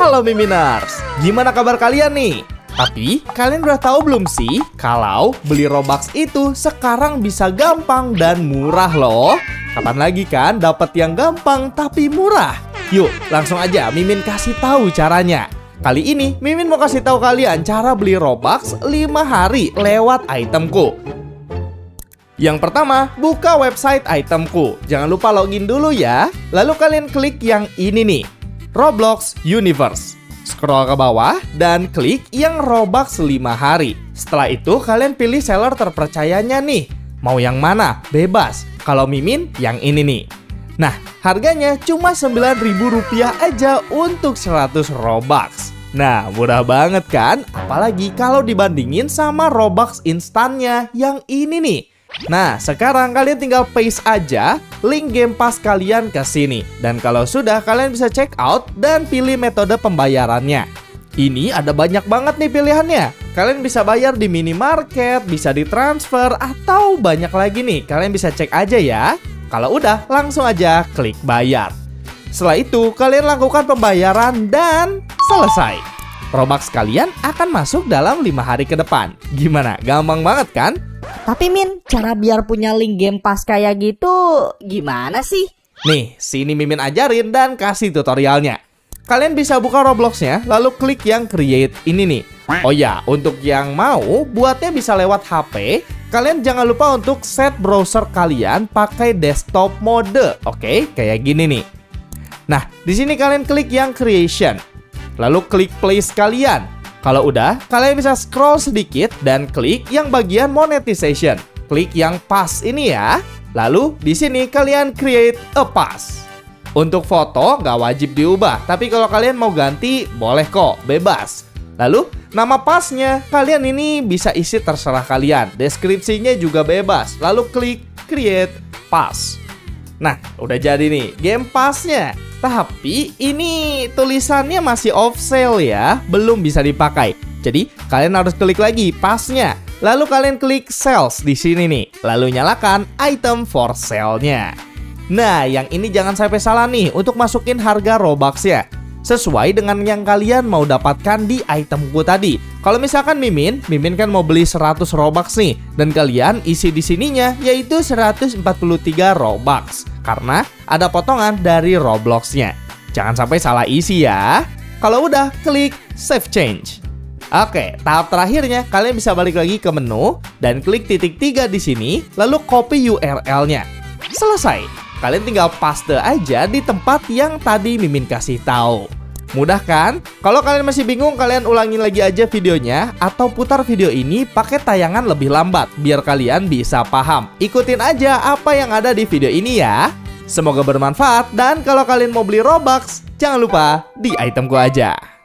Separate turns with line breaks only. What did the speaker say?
Halo Miminers, gimana kabar kalian nih? Tapi kalian udah tahu belum sih kalau beli Robux itu sekarang bisa gampang dan murah loh? Kapan lagi kan dapat yang gampang tapi murah? Yuk langsung aja Mimin kasih tahu caranya. Kali ini Mimin mau kasih tahu kalian cara beli Robux 5 hari lewat itemku. Yang pertama, buka website itemku. Jangan lupa login dulu ya. Lalu kalian klik yang ini nih, Roblox Universe. Scroll ke bawah dan klik yang Robux 5 hari. Setelah itu kalian pilih seller terpercayanya nih. Mau yang mana? Bebas. Kalau Mimin yang ini nih. Nah, harganya cuma Rp9.000 aja untuk 100 Robux. Nah, murah banget kan? Apalagi kalau dibandingin sama Robux instannya yang ini nih. Nah, sekarang kalian tinggal paste aja link Game Pass kalian ke sini. Dan kalau sudah, kalian bisa check out dan pilih metode pembayarannya. Ini ada banyak banget nih pilihannya. Kalian bisa bayar di minimarket, bisa ditransfer, atau banyak lagi nih. Kalian bisa cek aja ya. Kalau udah, langsung aja klik bayar. Setelah itu, kalian lakukan pembayaran dan selesai. Robux kalian akan masuk dalam 5 hari ke depan. Gimana? Gampang banget kan?
Tapi Min, cara biar punya link Game Pass kayak gitu gimana sih?
Nih, sini Mimin ajarin dan kasih tutorialnya. Kalian bisa buka Robloxnya, lalu klik yang create ini nih. Oh ya, untuk yang mau buatnya bisa lewat HP, kalian jangan lupa untuk set browser kalian pakai desktop mode. Oke, kayak gini nih. Nah, di sini kalian klik yang creation. Lalu klik place kalian. Kalau udah, kalian bisa scroll sedikit dan klik yang bagian monetization. Klik yang pass ini ya. Lalu di sini kalian create a pass. Untuk foto nggak wajib diubah, tapi kalau kalian mau ganti boleh kok, bebas. Lalu nama passnya kalian ini bisa isi terserah kalian. Deskripsinya juga bebas. Lalu klik create pass. Nah, udah jadi nih Game Pass-nya. Tapi ini tulisannya masih off sale ya, belum bisa dipakai. Jadi kalian harus klik lagi pasnya. Lalu kalian klik sales di sini nih. Lalu nyalakan item for sale-nya. Nah, yang ini jangan sampai salah nih untuk masukin harga Robux ya. Sesuai dengan yang kalian mau dapatkan di itemku tadi. Kalau misalkan Mimin kan mau beli 100 Robux nih, dan kalian isi di sininya yaitu 143 Robux. Karena ada potongan dari Roblox-nya. Jangan sampai salah isi ya. Kalau udah, klik save change. Oke, tahap terakhirnya kalian bisa balik lagi ke menu dan klik titik 3 di sini, lalu copy URL-nya. Selesai. Kalian tinggal paste aja di tempat yang tadi Mimin kasih tahu. Mudah kan? Kalau kalian masih bingung, kalian ulangin lagi aja videonya atau putar video ini pakai tayangan lebih lambat biar kalian bisa paham. Ikutin aja apa yang ada di video ini ya. Semoga bermanfaat dan kalau kalian mau beli Robux, jangan lupa di itemku aja.